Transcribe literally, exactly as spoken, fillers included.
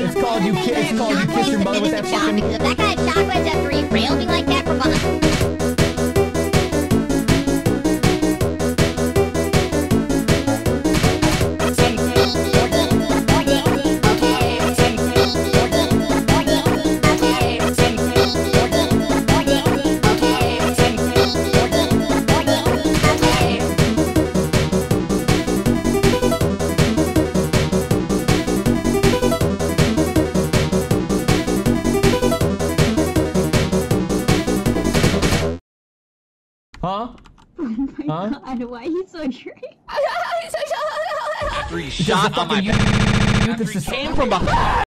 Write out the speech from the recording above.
It's called you kiss. It's called you kiss your mother with that fucking. If that guy had chocolates after he railed me like that for fun. Huh? Oh my Huh? god, why are you so angry? After he shot on my you, back. you, you, you came from behind.